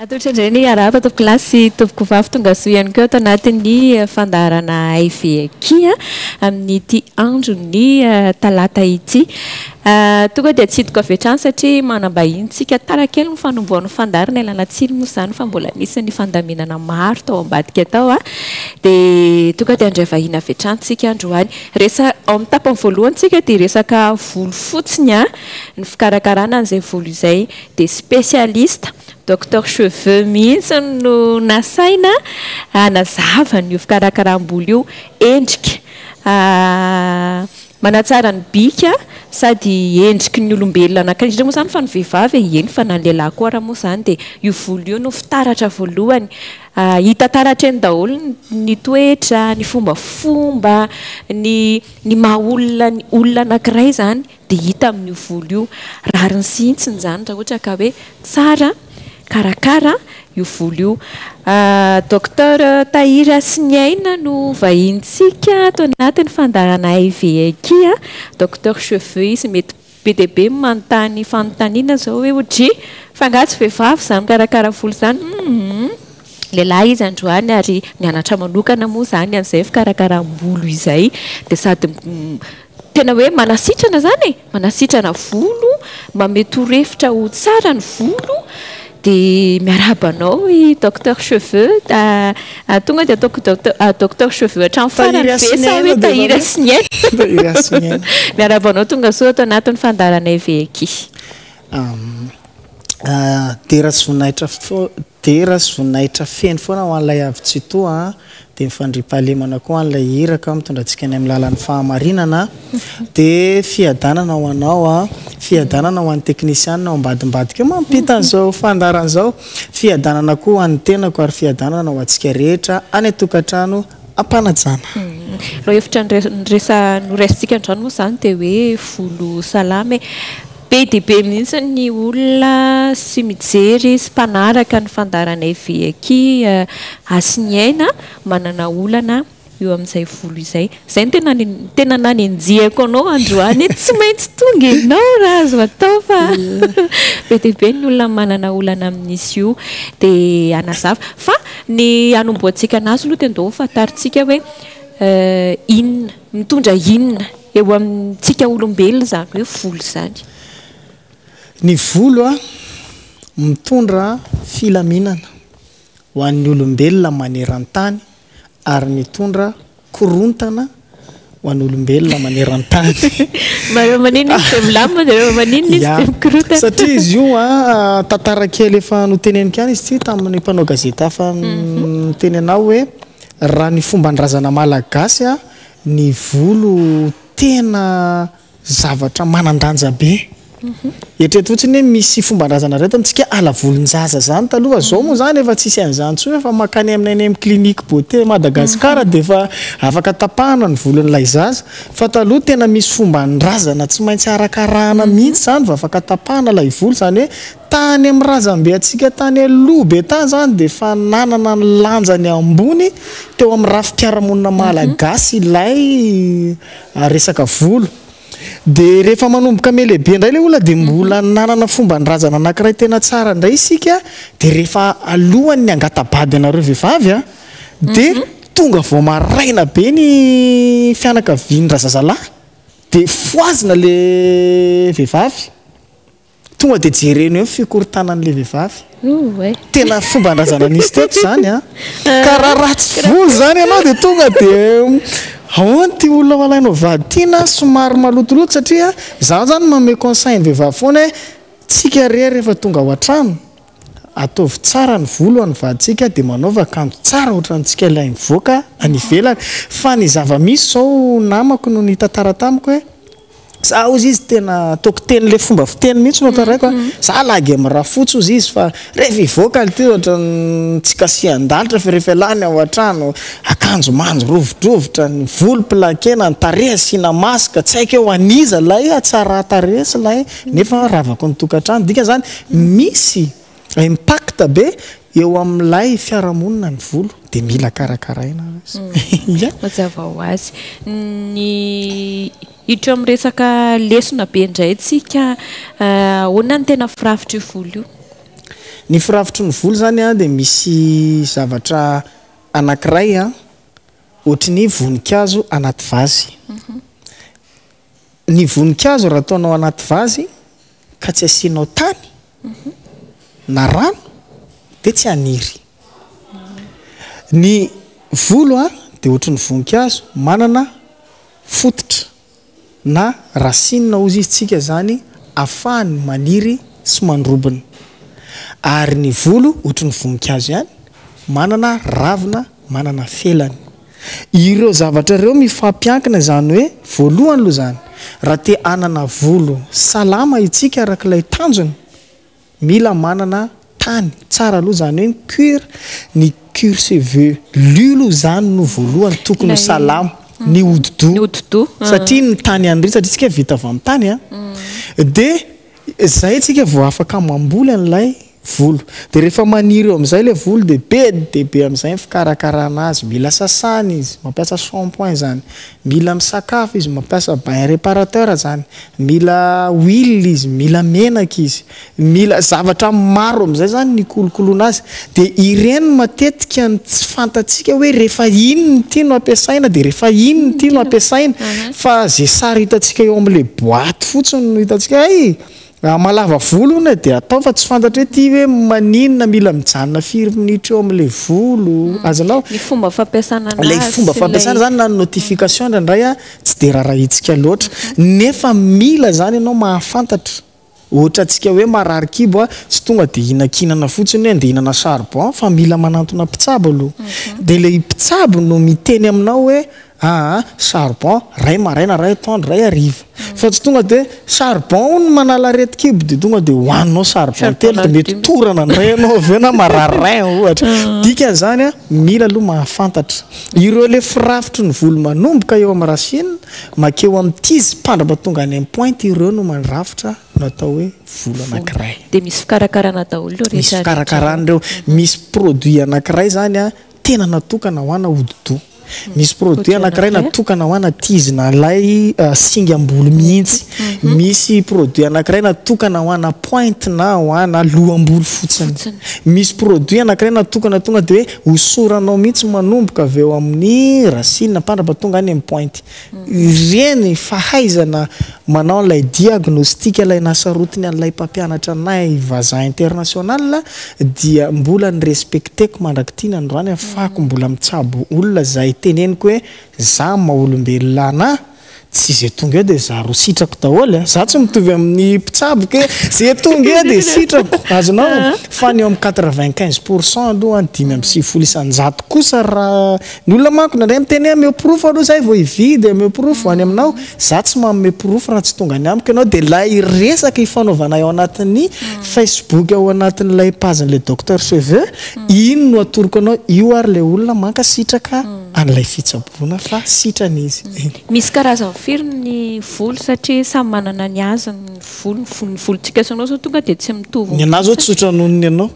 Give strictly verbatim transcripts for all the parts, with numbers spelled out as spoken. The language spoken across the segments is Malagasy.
Toetra indray ny arahaba topoko lahy sy topoko vavy tonga soa ihany koa tao anatin'ny fandaharana I V Akia amin'ity andron'ny talata ity. Tonga dia tsidiko avy hatrany satria manam-bahintsika tara kely ny fanombohan'ny fandaharana ilana tsilo moa izany fa mbola nisy ny fandaminana maro tao ambadika tao. Dia tonga dia andray vahiny avy hatrany tsika androany. Resa ao amin'ny tapany voalohany tsika dia resaka volo fotsiny ny fikarakarana an'izay volo izay dia spécialiste docteur cheveux mihitsy no nasaina hanazava ny fikarakarambolo io endrika manatsara ny bika sady endriky ny olombelona anankiray indrindra moa izany fa ny vehivavy eny fa na ny lehilahy koa raha moa izany dia io volo io no fitaratra voalohany hita taratra eny daholo ny toetra, ny fombafomba, ny ny maha olona ny olona anankiray izany dia hita amin'io volo io. Rariny sintsiny izany raha ohatra ka hoe tsara karakara io volo io. Docteur Tahira Siniaina no vahintsika ato anatin'ny fandaharana I V Akia. Docteur cheveux izy mety be dia be manontany fanontaniana zao hoe ohatry fangatsy vehivavy izany karakara volo izany. Lehilahy izy androany ary nianatra manokana moa izany an'izay fikarakaram-bolo izay dia sady tena hoe manasitrana izany e manasitrana volo, manome torohevitra ho tsara ny volo. Dia miarabanao i docteur cheveux tonga dia ataoko docteur cheveux hatrany farany vesa hoe Tahira Siniaina. Miarabanao tonga soa ato anatin'ny fandaharana I V Akia. Tera sy voninahitra tera sy voninahitra feno foana ho an'ilay avy tsy toa dia mifandrimpahalemana koa an'ilay hiraka mitondrantsika any amin'ny lalan'ny fahamarinana dia fiadanana ho anao fiadanana ho an'ny teknisianina ao ambadimbadika mampita an'izao fandaharan'izao fiadanana koa ho an'ny tenako ary fiadanana ho antsika rehetra any atokantrano ampanajana. Raha efitra nyresa noresintsika andrano moa izany dia hoe Volo Salama be dia be mihitsy ny olona sy mijery sy mpanaraka ny fandaharana I V Akia Asiniaina manana olana eo amin'izay volo izay. Izay no tena tena nanenjehako anao androany tsy maintsy tonga ianao raha azo atao fa be dia be ny olona manana olana amin'izy io dia anazava fa ny hanomboantsika anazy aloha dia ndao fantaritsika hoe inona mitondra inona eo amintsika olombelona izany hoe volo izany. Ny volo a mitondra filaminana ho an'ny olombelona maneran-tany ary mitondra korontana ho an'ny olombelona maneran-tany. Manino izy milamina dia manino izy dia mikorontana. Satria izy io a tantara kely efa notenenika any izy ty tamin'ny mpanao gazety hafa notenenao hoe raha ny fomban-drazana malagasy a ny volo tena zavatra manan-danja be. Eritrereto fotsiny hoe misy fomban-drazana reto amintsika ala volon-jaza zany taloha zao moa zany efa tsisy an'izany tsoa efa makany aminay any amin'ny clinique beauté Madagasikara dia efa afaka tapahana ny volon'ilay zaza fa taloha tena misy fomban-drazana tsy maintsy arakarahana mihitsy zany va afaka tapahana ilay volo izany hoe tany amin'ny razambe atsika tany aloha be tany zany dia efa nanana ny lanjany ambony teo amin'ny rafi-piarahamonina malagasy ilay resaka volo. Dia rehefa manomboka melehibe indray ilay olona dia mbola nanana fomban-drazana anankiray tena tsara indray isika dia rehefa alohany ny angatabady anareo vehivavy a dia tonga vao maraina be ny fianakavian'ny razazalahy dia foazina le vehivavy tonga dia jereny eo fikorontanan'ilay vehivavy. Tena fomban-drazana nisy teto izany a ka raha ratsy volo izany ianao dia tonga dia ahoana ty olona malainao vady tiana somary malotoloto satria za zany manome conseil ny vehivavy foana hoe tsika rery rehefa tonga ao an-trano ataovy tsara ny volo any vaditsika dia manaova akanjo tsara ohatrantsika ilay mivoaka any ivelany fa ny zava-misy zao namako no nitantara tamiko hoe za ozy izy tena ataoko teny le fomba fiteny mihitsy no taraiko za lagy amin'ny raha fotsy ozy izy fa rehefa ivoaka ty ohatra tsika sian-dalitra fa rehefa lany ao an-trano akanjo manjo rovidrovitra ny volo plakena ny tarehy asiana masika tsy haiko eo aniza lay atsara tarehy sy lay nefa ravako ny tokantrano dika zany misy impact be eo amin'ilay fiarahamonina ny volo dia mila karakaraina mazava ho azy ny hiditra amin'ny resaka lesona be indray tsika ahoana ny tena firafitra io volo io. ny firafitry ny volo zany a dia misy zavatra anankiray a ohatry ny voninkazo anaty vazy. Ny voninkazo raha ataonao anaty vazy ka tsy asianao tany na rano dia tsy haniry. Ny volo a dia ohatry ny voninkazo manana fototra na racine ozy izy tsika zany ahafahany maniry sy mandrobina. Ary ny volo ohatry ny voninkazo ihany manana ravina, manana felany. Ireo zavatra ireo mifampiankina zany hoe voalohany aloha zany raha te hanana volo salama itsika arak'ilay tanjony mila manana tany tsara aloha zany hoe ny cuir ny cuir cheveux lulu zany no voalohany tokony salama ny hodi-doha satria ny tany andry satria tsika vita avy amin'ny tany a dia zay tsika vao afaka mamboly an'ilay volo. Dia rehefa maniry eo amin'izay ilay volo dia be dia be amin'izay fikarakarana azy, mila sasana izy, mampiasa shampoing zany, mila misakafo izy, mampiasa bain réparateur zany, mila huile izy, mila menaka izy, mila zavatra maro amin'izay zany ny kolokoloana azy. Dia ireny matetika ny tsy fantatsika hoe rehefa ino ny tiano ampiasaina dia rehefa ino ny tiano ampiasaina fa zay sary hitantsika eo amin'ilay boaty fotsiny no hitantsika ay malava volo na dia atao fa tsy fantatra hoe ty hoe maninona mila mijanona firy minitra eo amin'ilay volo azanao ny fomba fampiasana anazy lay fomba fampiasana zany na notification indraindray a tsy dia raharahitsika loatra nefa mila zany ianao mahafantatra. Ohatra atsika hoe marary kibo a tsy tonga dia hinakinana fotsiny hoe andeha hinana charbon fa mila manantona mpitsabo aloha dia ilay mpitsabo no miteny aminao hoe ah charbon ray maraina ray atoandro ray hariva fa tsy tonga dia charbon no manala areti-kibo dia tonga dia hohaninao charbon telo dia mety torana ndray ianao avy eo na marary ray ohatra. Dikan'izany a mila aloha mahafantatra ireo le firafitry ny volo manomboka eo amin'ny racine makeo amin'ny tizy mpandraba tonga any amin'ny pointe ireo no mandrafitra natao hoe volo anankiray. Dia misy fikarakarana daholo ireo misy fikarakarana ireo misy produit anankiray zany a tena natokana ho ana hodi-doha. Misy produit anankiray natokana ho ana tizina lay singam-bolo mihitsy. Misy produit anankiray natokana ho ana pointe na ho ana loam-bolo fotsiny. Misy produit anankiray natokana tonga dia hoe hosoranao mihitsy manomboka avy eo amin'ny racine mpandraba tonga any amin'ny pointe. Ireny fahaizana manao an'ilay diagnostika ilay nasarotiny an'ilay mpampianatra anay vazaha international dia mbola ny respecteko mandrakity ny androany afahako mbola mitsabo olona zay teneniko hoe za maha-olombelona ana tsy zay tonga eo dia za ro sitrako daholo za tsy mitovy amin'ny mpitsabo ke zay tonga eo dia sitrako azonao fa ny eo amin'ny quatre-vingt-quinze pourcent aloha dimy amby sivifolo isanjato kosa raha ny olona manko nandray miteny meporofo aloha zay vao hividy meporofo any aminao za tsy mameporofo raha tsy tonga ny amiko ianao dia lay resaka ifanaovana ao anatin'ny Facebook ao anatin'ilay pazin'ilay docteur cheveux ino no atoroko anao io ary ilay olona manka sitraka an'ilay fitsaboana fa sitrany izy. Misy karazany firy ny volo satria samy manana ny azy ny volo ny volontsika sanao zao tonga dia tsy mitovy. Ny anazy zao tsotra anonony ianao.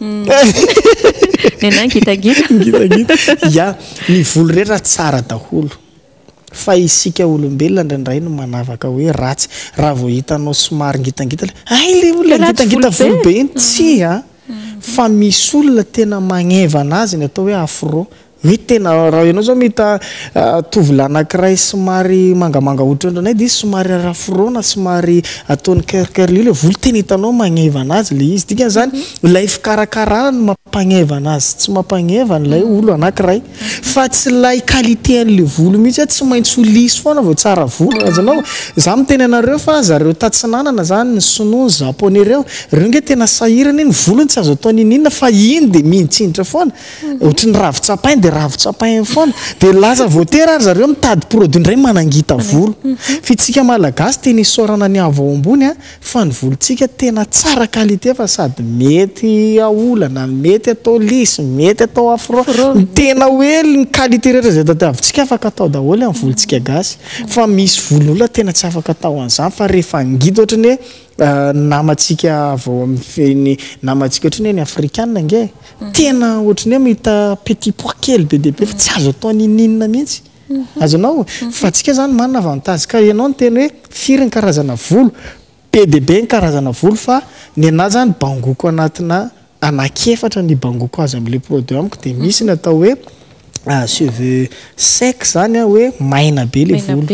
Ny anahy ngitangita. Ngitangita. Ya, ny volo rehetra tsara daholo. Fa isika olombelona indraindray no manavaka hoe ratsy raha vao hitanao somary ngitangita ay le olona ngitangita volo be iny tsy a fa misy olona tena magneva anazy ny atao hoe afro. Hoe tena raha ianao zao mita tovolahy anankiray somary mangamanga ohatra ndranay dia izy somary arafrona somary ataony kerkerly ilay volo tena hitanao magneva anazy le izy dikan'izany ilay fikarakarana no mampaneva anazy tsy mampaneva n'ilay olo anankiray fa tsy lay qualité an'ilay volo mihitsy tsy maintsy ho lisy foana vao tsara volo azanao za miteny anareo fa zareo tatsinanana zany ny sinoa ny japonais ireo ireo nge tena sahirana ny volony tsy azo atao ninina fa iny dia mihitsindra foana ohatra ny ravin-tsapainy dia ravin-tsapainy foana dia laza voatera ary zareo mitady produit indray manangita volo fitsika malagasy tena isorana ny avo ambony a fa ny volontsika tena tsara qualité fa sady mety aolana mety atao lisy mety atao afro tena hoe ny qualité rehetra zay tadiavintsika afaka atao daholo amin'ny volontsika gasy fa misy volon'olona tena tsy afaka atao an'izany fa rehefa ngita ohatra ny hoe namatsika vao amin'ny namatsika ohatra ny hoe ny afrikanina nge tena ohatra ny hoe mita petit pois kely be dia be fa tsy azo atao nininina mihitsy azonao fa tsika zany manana avantage ka ianao ny teny hoe firy ny karazana volo be dia be ny karazana volo fa ny anazy zany bangoko anatina anankefatra ny bangoko azy am'le produit amiko de misy natao hoe cheveux sec zany a hoe maina be le volo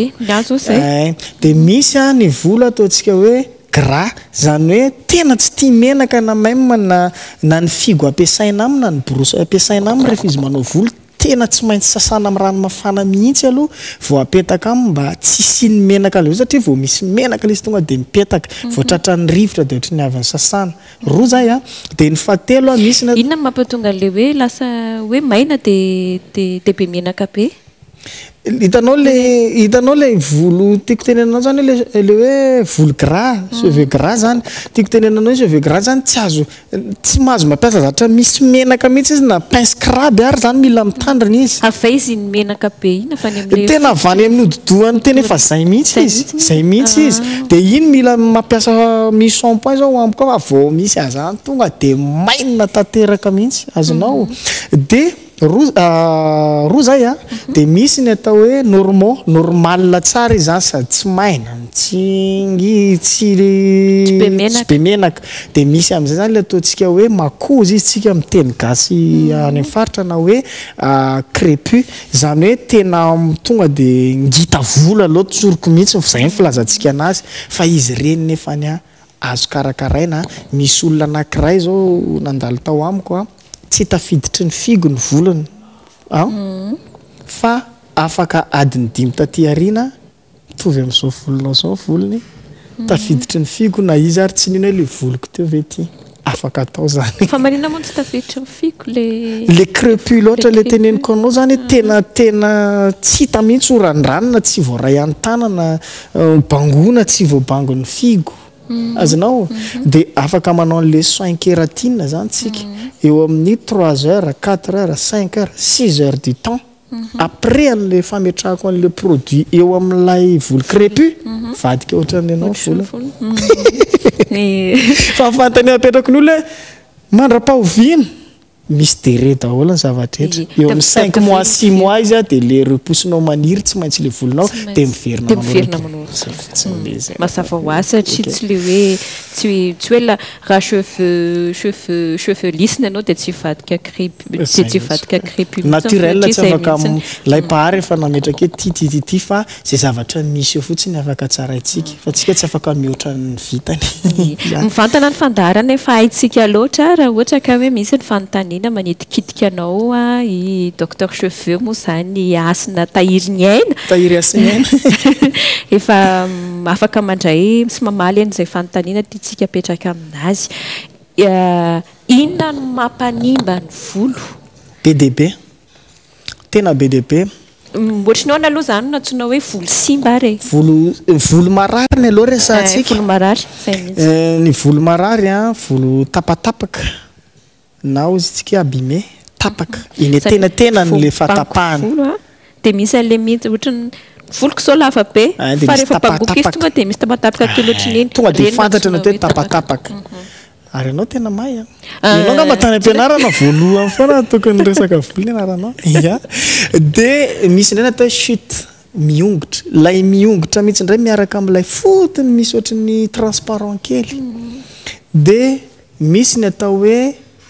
de misy a ny volo ataontsika hoe gras zany hoe tena tsy tia menaka na même na na ny figo ampiasaina aminy na ny borosy ampiasaina aminy rehefa izy manao volo tena tsy maintsy sasana amin'ny rano mafana mihitsy aloha vao apetaka aminy mba tsy siny menaka le satria vao misy menaka le izy tonga de mipetaka vao tratran'ny rivotra de ohatry ny avy ny sasana roa zay a de ny fahatelo a misy na inona mampatonga le hoe lasa hoe maina de de de be menaka be hitanao le hitanao le volo tiako tenenanao zany le le hoe volo gras cheveux gras zany tiako tenenanao cheveux gras zany tsy azo tsy mahazo mampiasa zatra misy menaka mihitsy izy na pince crabe ary zany mila mitandrina izy avy izy ny menaka be ina fa ny amle tena avany amin'ny hodidohany tena efa zay mihitsy izy zay mihitsy izy de iny mila mampiasa misy shampoing zao amiko fa vao misy azany tonga de maina tanteraka mihitsy azonao de roa roa zay a de misy ny atao hoe normal normal tsara izany sady tsy maina tsy ngy tsy tsy be menaka de misy am'izay zany le ataontsika hoe makozy izy tsika amin'ny teny gasy any amin'ny faritra na hoe crépus zany hoe tena tonga de ngita volo aloha tsoroko mihitsy zay ny filazantsika anazy fa izy reny nefany a azo karakaraina misy olona anankiray zao nandalo tao amiko a tsy tafiditry ny figo ny volony a fa afaka adiny dimy taty arina mitovy amin'izao volonao zao volony tafiditry ny figo na izy ary tsy nino hoe le voloko teo ve ty afaka atao zany fa manina moa tsy tafiditry ny figo le le crépus loatra le teneniko anao zany tena tena tsy hita mihitsy oran-dranona tsy voaray an-tanana bangona tsy voabango ny figo azonao de afaka manao le soin kératine zany tsika eo amin'ny trois heures quatre heures cinq heures six heures du temps après an'le fametrahako an'le produit eo amin'ilay volo crépus vadika ohatran'ny anao volo fa fantany apetrako ny olona mandra-pahovina misy dere daholo ny zavatra eo amin'ny cinq mois six mois izy a de le repoussinao maniry tsy maintsy le volonao de miverina manao masava ho azy satria tsy le hoe tsy tsy hoe la raha cheveux cheveux cheveux lisse anao de tsy vadika crépus de tsy vadika crépus naturel tsy afaka lay pahary efa nametraka ty ty ty ty fa zay zavatra misy eo fotsiny afaka tsaraitsika fa tsika tsy afaka mihoatra ny vitany mivantana ny fandarana efa haitsika loatra raha ohatra ka hoe misy ny fanontaniana manetikitika anao a i docteur cheveux moa zany asina tahiriny aina tahiry asina aina efa afaka mandray sy mamaly an'izay fanontaniana tiatsika apetraka aminazy inona no mampanimba ny volo be de be tena be de be ohatrinao na aloha zany natsoina hoe volo simba re volo volo marary ny aloha resatsika volo marary ny volo marary a volo tapatapaka na ozy tsika abime tapaka iny tena tena ny le fatapahana de misy an'le mihitsy ohatrany voloko zao lava be fa rehefa bangoko izy tonga de misy tapatapaka kely ohatrany iny tonga de fantatra anao hoe tapatapaka ary anao tena may a ianao nga matany am-pianarana voalohany foana tokony resaka volo ianaranao ya de misy indray natao chute miongotra lay miongotra mihitsy indray miaraka amin'ilay fotony misy ohatrany transparent kely de misy ny atao hoe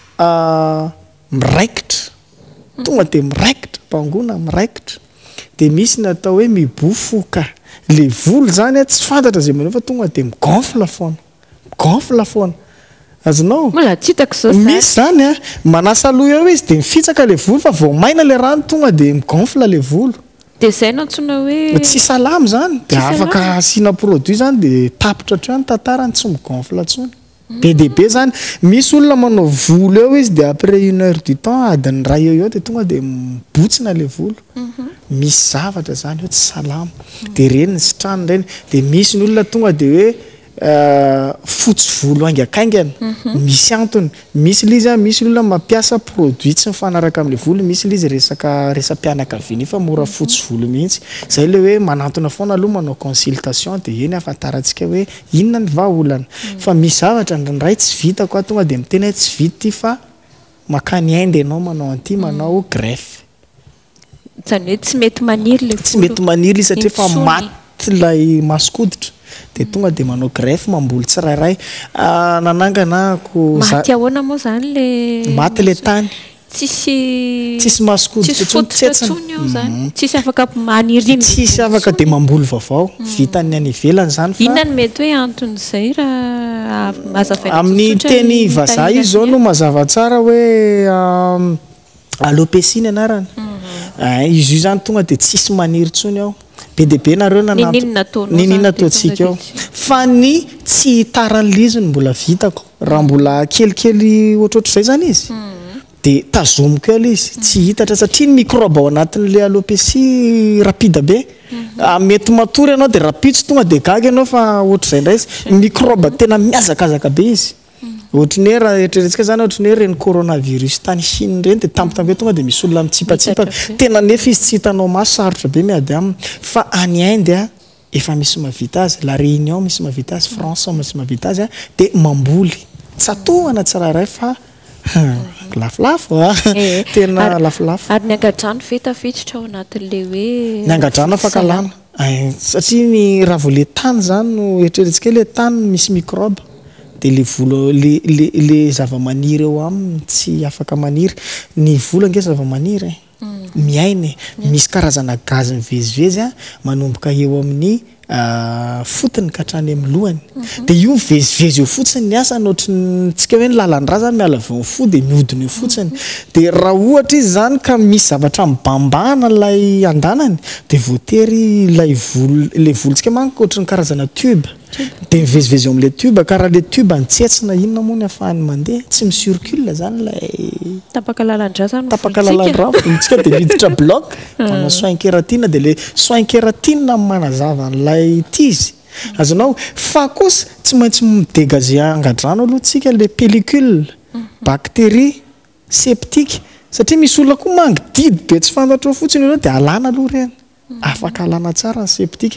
miraikitra tonga de miraikitra bangona miraikitra de misy ny atao hoe mibofoka le volo zany tsy fantatra zay manao fa tonga de migonfle foana migonfle foana azonao mbola tsy hitako zao misy zany a manasa loha eo izy de mifitsaka le volo fa vao maina le rano tonga de migonfle le volo de zay no antsoina hoe tsy salamy zany de afaka asiana produit zany de tapitra hatrany tantarany tsy migonfle atsony be de be zany misy olona manao volo eo izy de après une heure du temps adiny ray eo eo de tonga de mibotsina le volo misy zavatra zany hoe tsy salama de reny ny sitrany reny de misy ny olona tonga de hoe fotsy volo aingakaingana misy antony misy lizy a misy olona mampiasa produit tsy mifanaraka amin'le volo misy lizy resaka resam-pianakaviana fa mora fotsy volo mihitsy zay le hoe manantona foana aloha manao consultation de eny afantarantsika hoe inona ny vahaolana fa misy zavatra ndraindray tsy vita koa tonga de miteny hoe tsy vita ty fa makany Inde ianao manao anty manao greffe zany hoe tsy mety maniry le tsy mety maniry satria fa maty lay maskoditra dia tonga dia manao greffe mamboly tsirairay nanangana ko maty ahoana moa zany le maty le tany tsisy tsisy masikodotra tsony ao zany tsisy afaka maniry iny tsisy afaka dia mamboly vaovao vitany any ivelany zany fa inona no mety hoe anton'izay raha mazavaina amin'ny teny vazaha izy zao no mazava tsara hoe alopécie anarany izy io zany tonga dia tsisy maniry tsony ao be dia be nareo naninina ataontsika ao fa ny tsy hitaran'ny lizony mbola vitako raha mbola kelikely ohatrohatr'izay zany izy dia tazomiko eo ilay izy tsy hitatra satria ny microbe ao anatin'ilay alopécie rapide be mety matory ianao dia rapide tonga dia gaga ianao fa ohatr'izay indray izy microbe tena miazakazaka be izy ohatry ny hoe raha eritreretintsika zany ohatry ny hoe reny coronavirus tany Chine reny dia tampotampo hoe tonga dia misy olona mitsipatsipaka tena nefa izy tsy hitanao maso sarotra be miady aminy fa any Inde a efa misy mavita azy la Réunion misy mavita azy France misy mavita azy a dia mamboly tsatohana tsirairay fa lafilafo tena lafilafo ary ny angadrano fetafetitra ao anatin'le hoe ny angadrano afaka lana satria ny raha vao le tany zany no eritreretintsika hoe le tany misy microbe dia le volo le le le zavamaniry eo aminy tsy afaka maniry ny volo ange zavamaniry miaina misy karazana gazy mivezivezy a manomboka eo amin'ny fotony ka hatrany amin'ny lohany dia io mivezivezy eo fotsiny ny asany ohatry tsika hoe ny lalan-dra zany miala avy eo fo dia mihodina eo fotsiny dia raha ohatra izy zany ka misy zavatra mibambana ilay andanany dia voatery ilay volo ilay volontsika manko ohatry ny karazana tube dia mivezivezy eo amin'ilay tube ka raha ilay tube antsetsina inona moa ny ahafahany mandeha tsy misircule zany ilay tapaka lalan-dra zany tapaka lalan-dra volontsika dia miditra bloc manao soin kératine dia ilay soin kératine manazava an'ilay tizy azonao fa kosa tsy maintsy midégager angadrano aloha tsika le pellicule bactérie septique satria misy olona koa mangididy be tsy fantatra fotsiny aloha dia alana aloha reny afaka alana tsara ny septique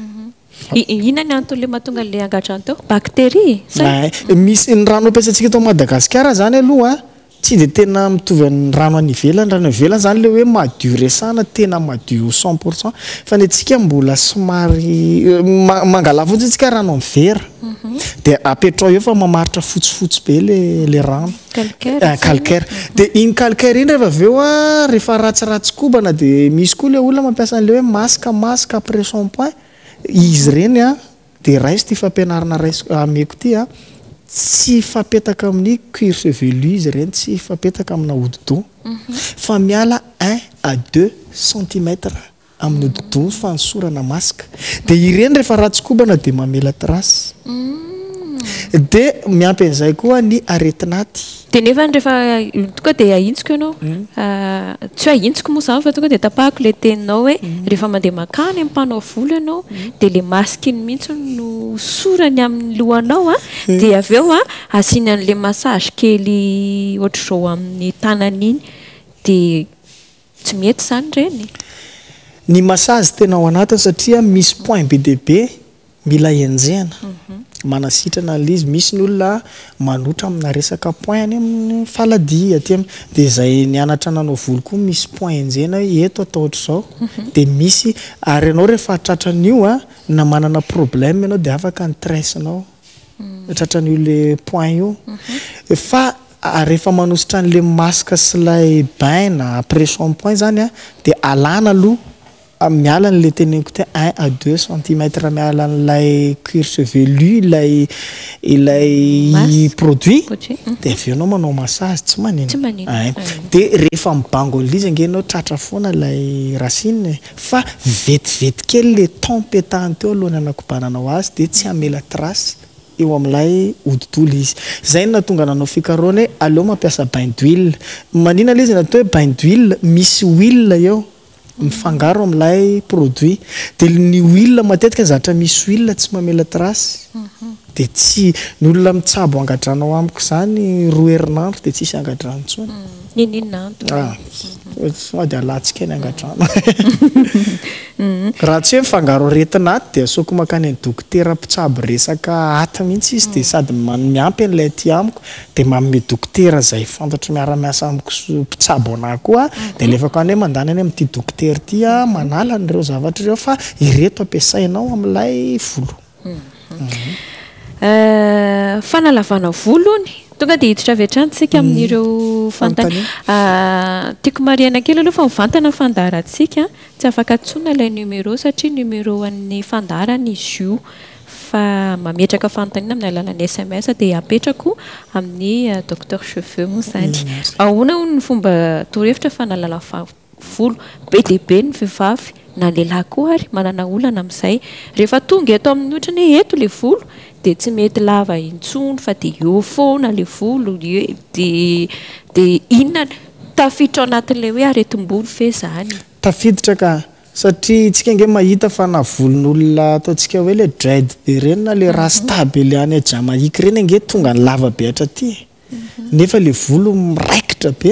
inona ny anton'le mahatonga le angadrano teo bactérie misy ny rano ampiasaintsika eto Madagasikara zany aloha tsy dia tena mitovy amin'ny rano any ivelany rano ivelany zany le hoe madio resana tena madio cent pour cent fa ny antsika mbola somary mangala fotsiny tsika rano amin'ny vera dia apetrao eo fa mamaritra fotsifotsy be le le rano calcaire dia iny calcaire iny rehefa avy eo a rehefa ratsiratsy kobana dia misy koa le olona mampiasa an'le hoe masque masque après shampoing izy reny a dia raisy ty fampianarana raisy ameko ty a tsy fapetaka amin'ny cuir chevelu izy reny tsy fapetaka amina hodi-doha fa miala un à deux centimètres amin'ny hodi-doha fansorana masque dia ireny rehefa ratsikobana dia mamela trace dia miampy an'izay koa ny aretinaty dia nefa rehefa tonga dia ahintsiko ianao tsy hoe ahintsiko moa zany fa tonga dia tapahako le teninao hoe rehefa mandeha makany ampanao volo ianao dia le masque iny mihitsy no sorany amin'ny lohanao a dia avy eo a asiany an'le massage kely ohatr'izao amin'ny tanany iny dia tsy mety zany reny ny massage tena ao anatiny satria misy point be dia be mila enjehana manasitrana an'izy misy ny olona manotra amina resaka point any amin'ny faladia aty dia izay nianatra nanao volo koa misy point enjehana eto atao ohatr'izao dia misy ary ianao rehefa tratran'io a na manana problème ianao dia afaka ny tresinao tratran'io le point io fa rehefa manositra an'le masque sy ilay bain na après shampoing zany a dia alana aloha miala n'le teneniko te un à deux centimètres miala n'ilay cuir chevelu ilay ilay produit dia avy eo anao manao massage tsy manino dia rehefa mibango an'izy ange anao tratra foana ilay racine fa vetivety kely le tempétany teo alohany anakobananao azy dia tsy hamela trace eo amin'ilay hodi-doha izy zay no natonga nanao fikaroana hoe aleo mampiasa bain d'huile manina ilay izy natao hoe bain d'huile misy huile eo mifangaro amin'ilay produit dia ny huile matetika zatra misy huile tsy mamela trace dia tsy ny olona mitsabo angadranao amiko zany roa herinandro dia tsisy angadrano intsony ninina fa dia alatsika ny angadrano raha tsy hoe mifangaro retinaty dia asaoko makany ny dokotera mpitsabo resaka aty mihitsy izy dia sady miampy an'ilay ty amiko dia manome dokotera izay fantatra miara-miasa amiko mpitsabo anahy koa dia alefako any hoe mandany any amin'ity dokotera ty a manala n'ireo zavatra ireo fa ireto ampiasainao amin'ilay volo Fanalavana volony tonga dia hiditra avy hatrany tsika amin'ireo fantany. Tiako mariana kely aloha fa mivantana fandarantsika tsy afaka antsoina ilay numéro satria numéro an'ny fandarana izy io fa mametraka fanontaniana amin'ny alalan'ny S M S dia apetrako amin'ny docteur Cheveux moa izany. Ahoana ny fomba torohevitra fanalala volo be dia be ny vehivavy na lehilahy koa ary manana olana amin'izay rehefa tonga eto amin'ny otrany hoe eto ilay volo dia tsy mety lava intsony fa dia eo foana ilay volo dia dia inona tafiditra ao anatin'ilay hoe aretim-bolo ve izany. Tafiditra ka satria tsika nge mahita fa na volon'olona ataontsika hoe le dread be ireny na le rasta be le any Jamaïque ireny nge tonga ny lava be hatraty nefa le volo miraikitra be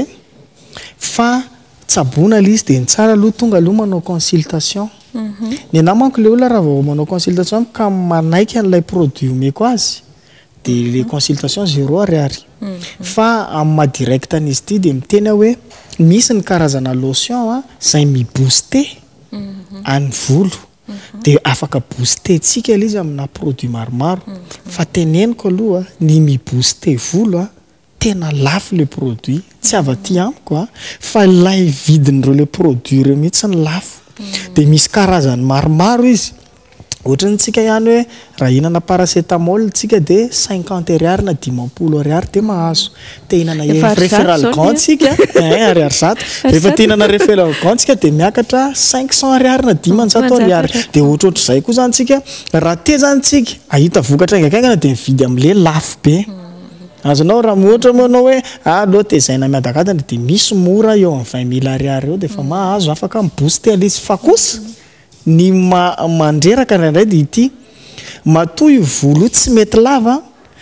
fa tsabona le izy dia ny tsara aloha tonga aloha manao consultation. Ny anahy manko le olona raha vao manao consultation ka manaiky an'ilay produit omeko azy dia le consultation zéro ariary fa amin'ny maha direct an'izy ity dia miteny hoe misy ny karazana lotion izay mibooster any volo dia afaka booster tsika izy amina produit maromaro fa teneniko aloha ny mibooster volo tena lafo le produit tsy avaty amiko fa ilay vidin'ireo le produit ireo mihitsy ny lafo dia misy karazany maromaro izy ohatrany tsika ihany hoe raha hinana paracetamol tsika dia cinquante ariary na dimampolo ariary dia mahazo te hinana référal grand tsika ariary zato rehefa te hinana référal grand tsika dia miakatra cinq cent ariary na dimanjato ariary dia ohatrohatr'izay koa zany tsika raha te zany tsika ahita vokatra aingakaingana dia mividy amin'ilay lafo be azonao raha mohatra manao hoe aloha tezaina miadakadana dia misy mora eo amin'ny vingt mille ariary eo dia efa mahazo afaka mibooster ilay izy fa kosa ny mandreraka indray dia ity matoy volo tsy mety lava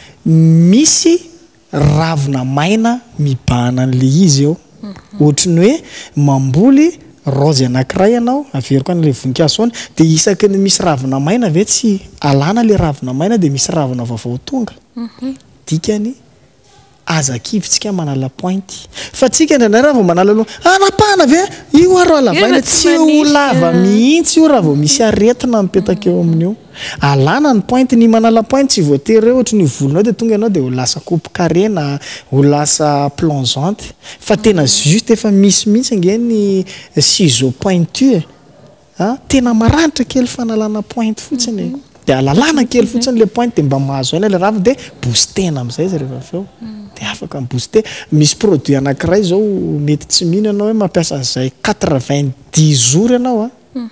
misy ravina maina mibahana an'ilay izy eo ohatrany hoe mamboly raozy anankiray ianao averiko an'ilay voninkazo any dia isaky ny misy ravina maina ve tsy alana ilay ravina maina dia misy ravina vaovao tonga dikany aza kivitsika manala pointy fa tsika indray raha vao manala aloha anapahana ve io aro alavaina tsy ho lava mihitsy io raha vao misy aretina mipetaka eo amin'io alana ny pointy ny manala pointy tsy voatery hoe ohatra ny volonao dia tonga ianao dia ho lasa coupe carré na ho lasa plongeante fa tena juste efa misy mihitsy nge ny ciseau pointu tena maranitra kely fanalana pointy fotsiny dia alalana kely fotsiny le pointy dia mba mahazo aina le rava dia boostena amin'izay izy rehefa avy eo dia afaka mibooster misy produit anankiray zao mety tsy mino ianao hoe mampiasa an'izay quatre-vingt-dix jours ianao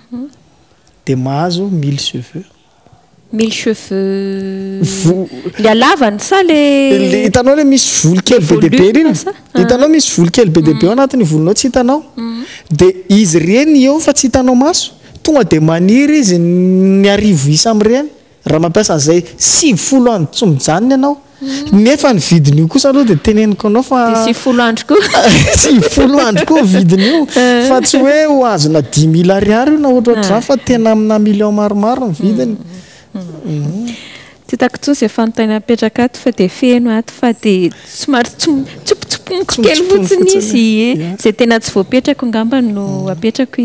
dia mahazo mille cheveux mille cheveux le alavany sa le hitanao le misy volo kely be dia be reny hitanao misy volo kely be dia be ao anatin'ny volonao tsy hitanao dia izy reny eo fa tsy hitanao maso tonga dia maniry izy ny arivo isa amin'ireny raha mampiasa an'izay sivifolo andro tsy mijanona ianao nefa ny vidiny io kosa aloha dia teneniko anao fa sivifolo andro koa sivifolo andro koa vidiny io fa tsy hoe ho azona dix mille ariary io na ohatrohatr'izany fa tena amina million maromaro ny vidiny tsy hitako tsony izay fanontaniana apetraka ato fa dia feno ato fa dia somary tsopotsoponiko kely fotsiny izy izay tena tsy voapetrako ngamba no apetrako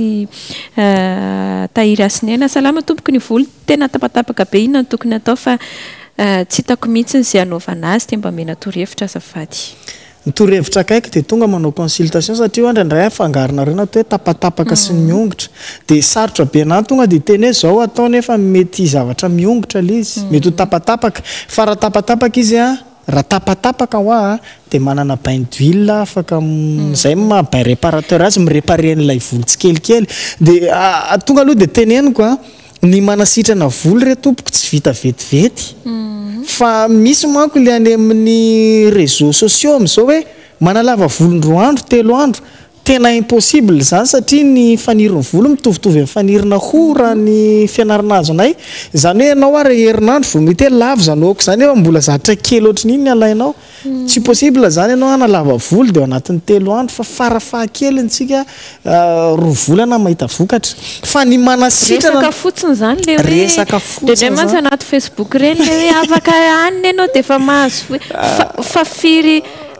tahiry Asinaina salama tompoko ny volo tena tapatapaka be inona no tokony atao fa tsy hitako mihitsy izay anaovana azy dia mba mena torohevitra azafady nitorohevitra akaiky dia tonga manao consultation satria andra indray afangarona reny atao hoe tapatapaka sy ny miongotra dia sarotra be anahy tonga dia teny hoe izao atao nefa mety zavatra miongotra le izy mety ho tapatapaka fa raha tapatapaka izy a raha tapatapaka ho a dia manana bain d'huile afaka izay mahabain réparateur azy miréparer n'ilay volo tsikelikely dia tonga aloha dia teneniko a ny manasitrana volo re tompoko tsy vita vetivety fa misy manko le any amin'ny réseaux sociaux amin'izao hoe manalava volony roa andro telo andro tena impossible zany satria ny faniriny volo mitovitovy amin'ny fanirina hora ny fianarana azo anay izany hoe ianao ary herinandro vao mety hoe lavo zanaoko izany efa mbola zatra kely ohatrany ny alainao tsy possible zany ianao analava volo dia ao anatin'ny telo andro fa farafahakelyntsika roa volana mahita vokatra fa ny manasitrana resaka fotsiny zany le hoe resaka fotsiny dia mantsy anaty Facebook reny le hoe afaka hanina ianao dia efa mahazo fa firy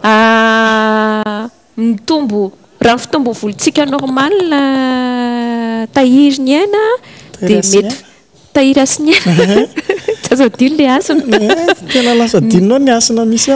mitombo raha fitombo volontsika normal tahiry ny aina dia mety tahiry Asinaina tazadilo le asina tena lasa dinonao ny asina misy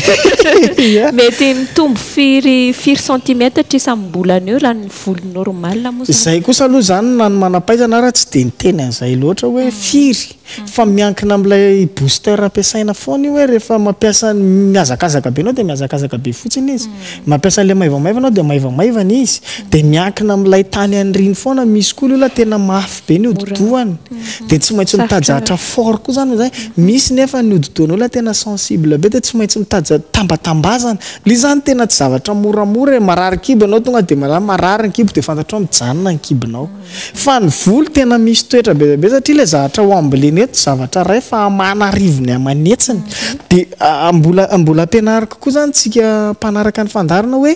a mety mitombo firy firy centimetre isambolana eo raha ny volo normal moa izay kosa aloha zany na ny manampaizana raha tsy de niteny an'izay loatra hoe firy fa miankina amin'ilay booster ampiasaina foana io hoe rehefa mampiasa miazakazaka be anao dia miazakazaka be fotsiny izy mampiasa an'ilay maivamaivana anao dia maivamaivana izy dia miankina amin'ilay tany an'iriny foana misy koa aloha tena mafy be ny hodidohany dia tsy maintsy mitajatra fort koa zany zay misy nefa ny hodidohan'olona tena sensible be dia tsy maintsy mitaja tambatambazana li zany tena tsy zavatra moramora marary kibo anao tonga dia marary marary ny kibo dia fantatrao mijanona ny kibonao fa ny volo tena misy toetra be be satria ilay zavatra ho amboleny eto zavatra ray fa amana rivony amanetsiny dia mbola mbola ampianariko koa zany tsika mpanaraka ny fandarina hoe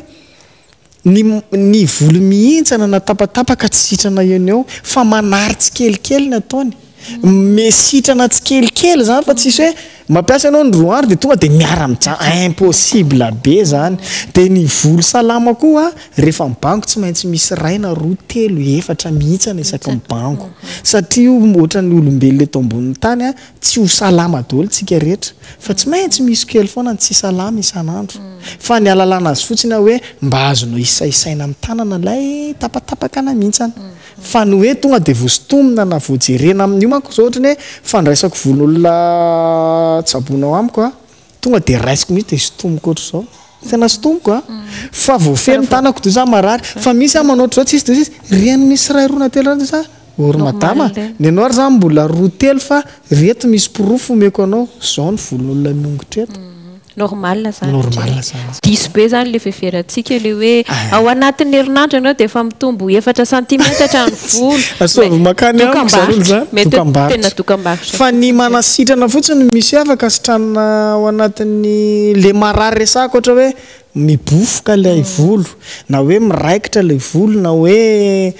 ny ny volo mihintsana na tapatapaka tsy sitrana eny eo fa manary tsikelikely ny ataony mesitrana tsikelikely zany fa tsisy hoe mampiasa anao ny roary dia tonga dia miara mijan impossible be zany dia ny volo salama koa rehefa mibango tsy maintsy misy ray na roa telo efatra mihintsana isaky mibango satria ohatra ny olombelona eto ambonin'ny tany a tsy ho salama daholo tsika rehetra fa tsy maintsy misy kely foana ny tsy salama isan'andro fa ny alalana azy fotsiny hoe mba azonao isaisaina amin'ny tanana ilay tapatapaka na mihintsana fa ny hoe tonga dia voasotomina na voajerena amin'io manko zao ohatra ny hoe fandraisako volon'olona tsabonao amiko a tonga dia raisiko mihitsy dia sotomiko ohatra zao tena sotomiko a fa voafeny tanako toy za marary fa misy a manao ohatr' zao tsisy dia tsisy reny misy ray roa na telo rany sa ory madama ny anao ary zany mbola roa telo fa reto misy pirofo omeko anao zao ny volon'olona miongotra eto normal zany normal zany diso be zany le feferatsika le hoe ao anatin'ny herinandro ianao dia efa mitombo efatra centimetre ny volo asovy makany amiko zarolo zany tena dokam-barotra fa ny manasitrana fotsiny misy afaka sitranina ao anatin'ny le marary resako ohatra hoe mibofoka ilay volo na hoe miraikitra ilay volo na hoe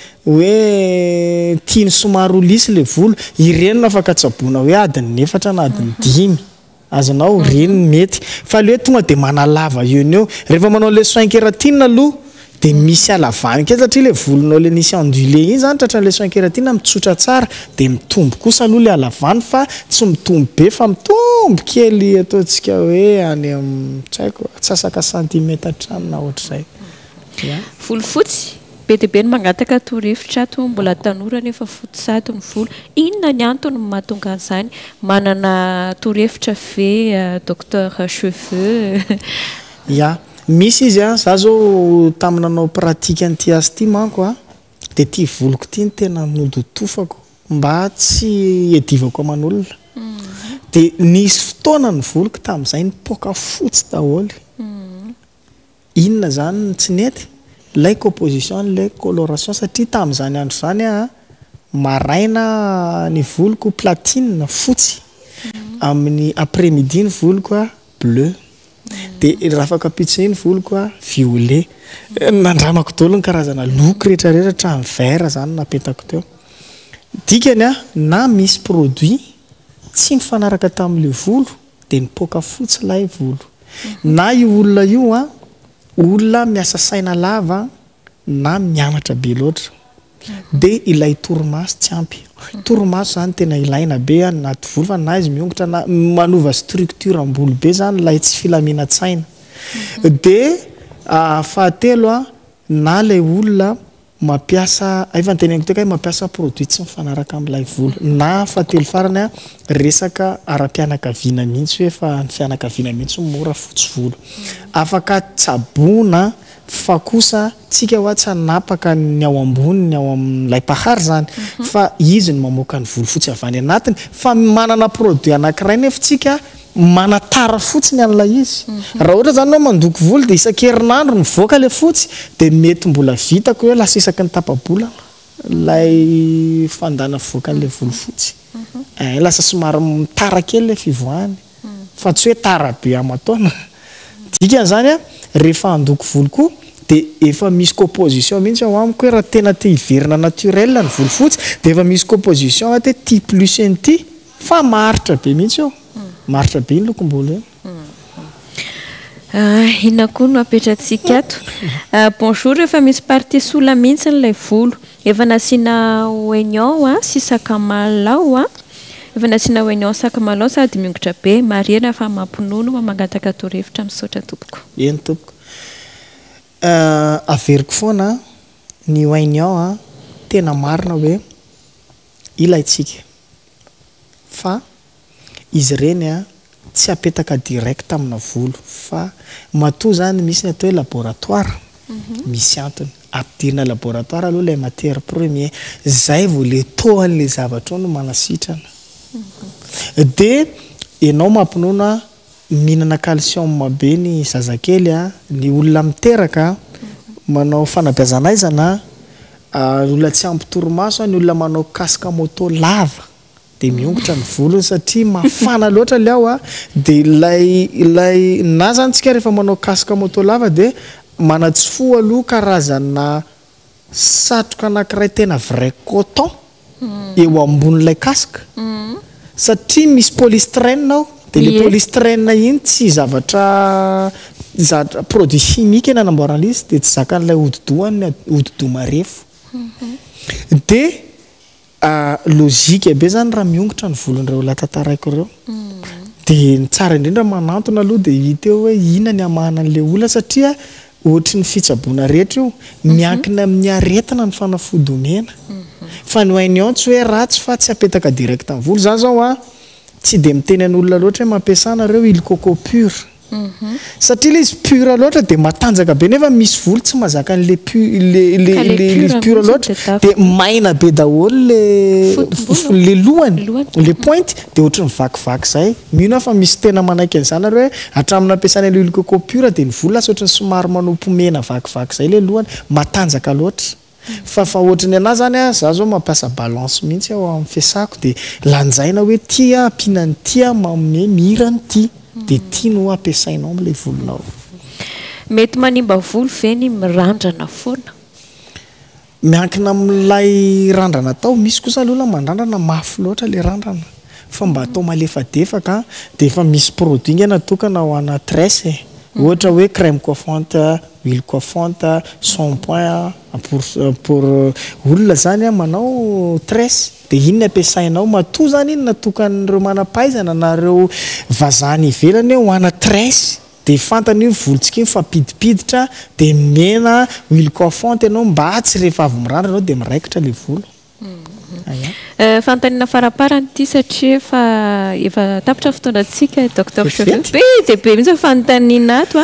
hoe tiany somary olisy ilay volo ireny no afaka tsaboina hoe adiny efatra na adiny dimy azonao reny mety fa le hoe tonga dia manalava eo eo rehefa manao le soin kératine aloha dia misy alavany kely satria le volonao le nisy ondulé iny zany tratra le soin kératine mitsotra tsara dia mitombo kosa aloha le alavany fa tsy mitombo be fa mitombo kely ataontsika hoe any amin'ny tsy haiko atsasaka centimetre trano na ohatr'izay volo fotsy be dia be ny mangataka torohevitra ato mbola tanora nefa fotosato ny volo inona ny antony mahatonga an'izany manana torohevitra ve docteur cheveux ya misy izy a za zao taminanao pratika an'ity azy ity manko a dia ity voloko ity ny tena nodotofako mba tsy edivako aman'olona dia nisy fotoana ny voloko tamin'izay nipoaka fotsy daholo inona zany tsy nety lay composition lay coloration satria tamin'izany andro zany a maraina ny voloko platine fotsy amin'ny après midi ny voloko a bleu dia raha afaka pitsiny ny voloko a violet nandramako daholo ny karazana loko rehetra rehetra hatramin'ny vert zany napetako teo dikany a na misy produit tsy mifanaraka tamin'ilay volo dia nipoaka fotsy lay volo na io olona io a olona miasa saina lava na mianatra be loatra dia ilay torimaso tsy ampy torimaso zany tena ilaina be anaty volo fa na izy miongotra na manova structure ambolo be zany ilay tsy filaminatsaina dia fahatelo a na ilay olona mampiasa efa nyteneniko teka hoe mampiasa produit tsy mifanaraka amin'ilay volo na fahatelo farany a resaka ara-pianakaviana mihitsy hoe fa ny fianakaviana mihitsy mora fotsy volo afaka tsabona fa kosa tsika hoa tsy hanapaka ny ao ambony ny ao amin'ilay pahary zany fa izy ny mamoaka ny volo fotsy avany anatiny fa manana produit anankiray nefa tsika manatara fotsiny an'ilay izy raha ohatra zany nao mandoko volo dia isan-kerinandro mivoaka le fotsy dia mety mbola vitako hoe lasa isaky ny tapabola lay fandana voaka an'ilay volo fotsy lasa somary mitara kely le fivoahany fa tsy hoe tara be amataona dikany zany a rehefa andoko volo koa dia efa misy composition mihitsy ao amiko hoe raha tena te hiverina naturel ny volo fotsy dia efa misy composition te ty plus ny ty fa maritra be mihitsy eo maritra be ny lokombolo eo inona koa no apetratsika ato bonjour efa misy partie sola mihitsy n'ilay volo efa nasiana oignon a sy sakamalaho a efa nasiana oignon sakamalaho sady miongotra be marina fa mampinono mamangataka torevitra misaotra tompoko eny tompoko averiko foana ny oignon a tena marina hoe ilaitsika fa izy ireny a tsy apetaka direct amina volo fa matoa zany misy ny atao hoe laboratoire misy antony ampidirina laboratoire aloha ilay matière premier zay vao le tohan'le zavatra no manasitrana dia ianao mampinoana mihinana calcium be ny zazakely a ny olona miteraka manao fanabeazanaizana olona tsy ampy torimaso ny olona manao casque moto lava dia miongotra ny volony satria mafana loatra le ao a dia ilay ilay na zany tsika rehefa manao casque moto lava dia manatsifo aloha karazana satroka anankiray tena vrai coton eo ambonin'ilay casque satria misy polystyrène ao dia le polystyrène iny tsy zavatra zavatra produit chimique eny anamboarana izy dia tsy zakan'ilay hodi-dohany hodi-doha marefo dia logika be zany raha miongotra ny volon'ireo olona tantaraiko ireo dia ny tsara indrindra manantona aloha dia hita eo hoe inona ny amahana an'ilay olona satria ohatry ny fitsaboana rehetra io miankina amin'ny aretina ny fanafody omena fa ny oignon tsy hoe ratsy fa tsy apetaka direct amin'ny volo zany zao a tsy dia miteny an'olona loatra hoe mampiasana ireo huile coco pure satria le izy pure loatra dia matanjaka be nefa misy volo tsy mahazaka an'le le pure loatra dia maina be daholo le le lohany le pointe dia ohatry ny vakivaky zay mino fa misy tena manaiky an'izany ary hoe hatramina ampiasana le huile coco pure dia ny volo lasa ohatry ny somary manompo mena vakivaky zay le lohany matanjaka loatra fa fa ohatrany anazy zany a za zao mampiasa balance mihitsy ao amin'ny fiasako dia lanjaina hoe tia ampinany tia manome mirany tia dia tia no ampiasainao amin'ilay volonao mety manimba volo ve ny mirandrana foana miankina amin'ilay randrana tao misy kosa aloha mandrandrana mafy loatra le randrana fa mba atao malefadefaka dia efa misy produit inga natokana ho ana tresse ohatra hoe crème coiffante huile coiffante shampoing pour pour olona zany a manao tresse dia iny ny ampiasainao matoa zany iny natokan'ireo manampaizana nareo vazany ivelany ho ana tresse dia fantany io volontsika iny fampidipiditra dia mena huile coiffante ianao mba tsy rehefa avy mirandra anao dia miraikitra le volo fantanina faraparany ity satria efa efa tapitra fotoanantsika docteur cheveux be dia be mihitsy fanontaniana ato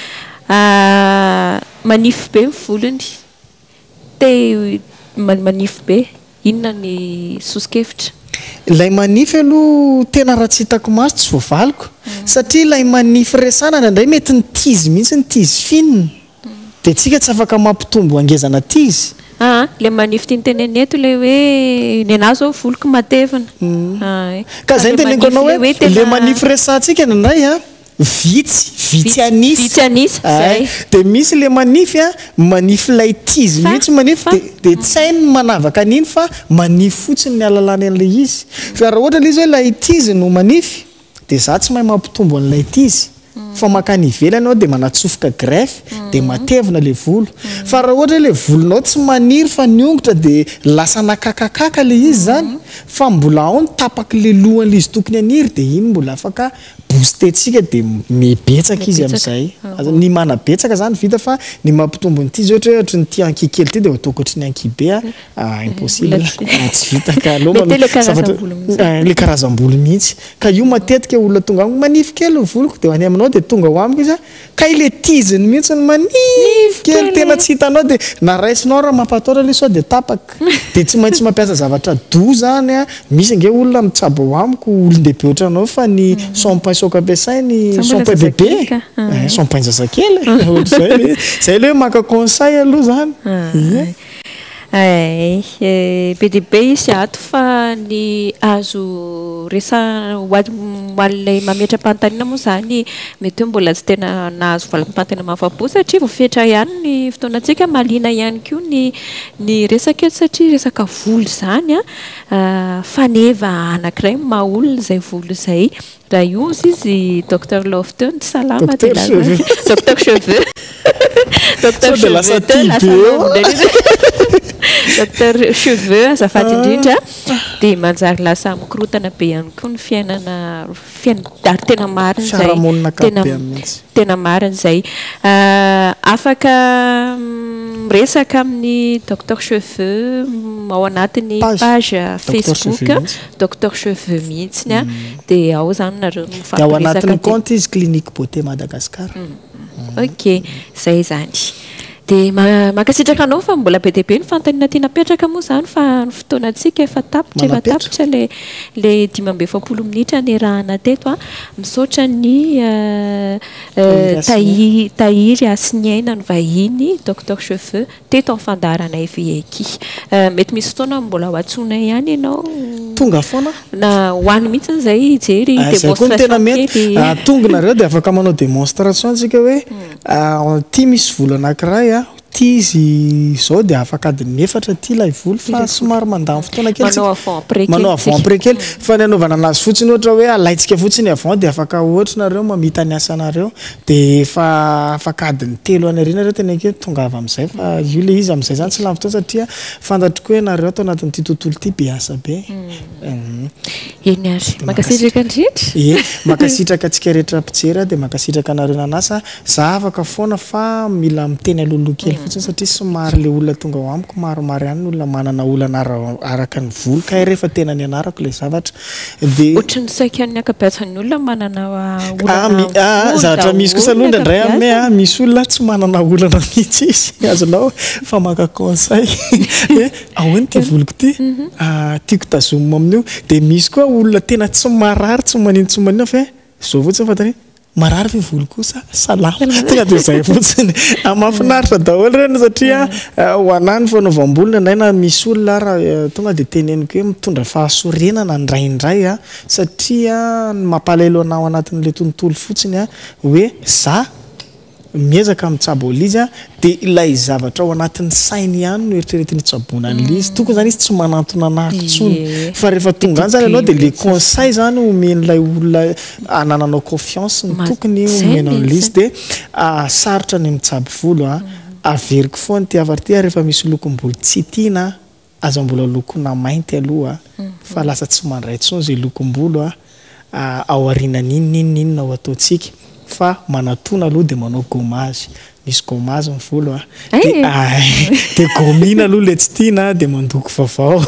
a manify be ny volony te manify be inona ny sosikevitra ilay manify aloha tena raha tsy hitako maso tsy voavaliko satria ilay manify resanana indray mety ny tizy mihitsy ny tizy finina dia tsika tsy afaka mampitombo angezana tizy Ah, le manify tia niteneny eto le hoe ny anahy zao voloko matevina ka zay teneniko anao hoe le manify resantsika indray a vitsy vitsy anisy vitsy anisy zay dia misy le manify a manify ilay tizy mihitsy manify dia tsy hainy manavaka an'iny fa manify fotsiny ny alalany an'ilay izy fa raha ohatra ilay izy hoe ilay tizy no manify dia za tsy mahay mampitombo an'ilay tizy fa makany ivelany ao dia manatsofoka greffe dia matevina le volo fa raha ohatra le volonao tsy maniry fa niongotra dia lasa nakakakaka le izy zany fa mbola ao ny tapaka le lohan'le izy tokony aniry dia iny mbola afaka boostetsika dia mibetsaka izy amin'izay ny manabetsaka zany vita fa ny mampitombo ny ity izy ohatra ohatra ny tia anki kely ity dia ataoko ohatry ny anki be a impossible tsy vita ka aloha le karazam-bolo mihitsy ka io matetika olona tonga amiko manify kely ny voloko dia any aminao dia tonga ho amiko izy ka ile tiziny mihitsy ny manify kely tena tsy hitanao dia na raisinao raha mampataora le sao dia tapaka dia tsy maintsy mampiasa zavatra do zany a misy ange olona mitsabo ho amiko olon-dehibe ohatranao fa ny shampoing soka ampiasainy shampoing bebe shampoing zazakely zay zay le hoe maka conseil aloha zany ay be dia be izy ato fa ny azo resa hoan'ilay mametra-panontaniana moa zany mety hoe mbola tsy tena nahazo valim-panontaniana mahafa-po satria voafetra ihany ny fotoanantsika malina ihany koa ny ny resaka eto satria resaka volo zany a faneva anankiray mahaolona izay volo izay raha io izy docteur Lofton salama docteur cheveux docteur docteur cheveux azafady indrindra dia manjary lasa mikorotana be ihany koa ny fiainana fiainary tena marina zay tena marina zay afaka miresaka amin'ny docteur cheveux ao anatiny page Facebook docteur cheveux mihitsiny a dia ao zany nareo mifampiresaka ao anatiny compte izy clinique beauté Madagasikara. Ok zay zany dia mankasitraka anao fa mbola be dia be ny fantaniana tiana apetraka moa zany fa ny fotoanantsika efa tapitra efa tapitra le le dimy amby efapolo minitra ny rahana teto a misaotra ny tahiry asiniaina ny vahiny docteur cheveux teto amin'ny fandaharanay vieki mety misy fotoana mbola ho antsonay ihany ianao tonga foana na hoany mihitsy zay ijery tena mety tonga nareo dia afaka manao démonstration tsika hoe ty misy volo anankiray a ty izy zao dia afaka adiny efatra ty ilay volo fa somary mandany fotoana kely manao avant après kely fa ny anaovana anazy fotsiny ohatra hoe alaitsika fotsiny avant dia afaka ohatra nareo mamita ny asanareo dia efa afaka adiny telo any arina reo tena ke tonga avy amin'izay fa io le izy amin'izay zany tsy lany fotoana satria fantatriko hoe nareo atao anatin'ity tontolo ity be asa be eny ary makasitraka indrindra e makasitraka atsika rehetra mpijery dia makasitraka nareo nanasa za afaka foana fa mila miteny aloloha kely fotsiny satria somary le olona tonga ao amiko maromaro ihany ny olona manana olana araka ny volo ka rehefa tena ny anarako le zavatra dia ohatry ny saika ny akabeazan'ny olona manana olana zavatra misy kosa alondra indray aminay a misy olona tsy manana olana mihitsy izy azonao fa maka conseil ahoany ty voloko ty tiako tazomina amin'io dia misy koa olona tena tsy marary tsy manino tsy manino fa zao fotsiny fantany marary fi volo kosa salama tena dia izay fotsiny mahafinaritra daholo reny satria ho anany fanaovam-bolona naina misy olona raha tonga dia teneniko hoe mitondra fahasorenana ndraindray a satria mampalahelo anao anatin'ilay tontolo fotsiny a hoe za miezaka mitsabo izy a dia ilay zavatra ao anatin'ny sainy ihany no eritreretiny tsaboana an'ilay izy tokony zany izy tsy manantona anahako tsony fa rehefa tonga any zany ianao dia le conseil zany omen'ilay olona anananao confiance ny tokony omenao an'ilay izy dia sarotra ny mitsabo volo a averiko foany ty avarty rehefa misy lokom-bolo tsy tiana aza mbola lokona mainty aloha fa lasa tsy mandray tsony zay lokom-bolo a ao arinan'inninninna ao ataontsika fa manatona aloha dia manao gommage misy gommage ny volo a dia gomina aloha le tsy tiana dia mandoko vaovao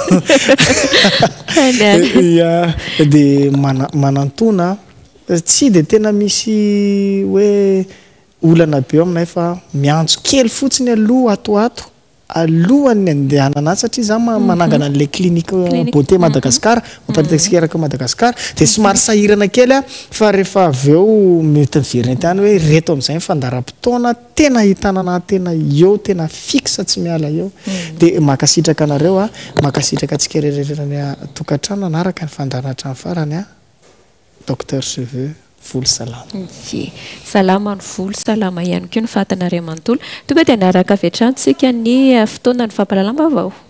dia manantona tsy dia tena misy hoe olana be aminay fa miantso kely fotsiny aloha atoato alohan'ny andehanana satria za manangana an'ilay clinique beauté Madagasikara mamparitakatsikeraka Madagasikara dia somary sahirana kely a fa rehefa avy eo mety miverina ty any hoe reto amin'izay ny fandaram-potoana tena hitanana tena eo tena fixe tsy miala eo dia makasitraka anareo a makasitraka atsika rehetrereny tokantrano anaraka ny fandaratra ny farany a docteur cheveux Volo Salama. Salama ny volo salama ihany koa ny fatan'Andriamanitolo tonga dia anaraka avy hatrany tsika ny fotoana ny fampalalam-baovao.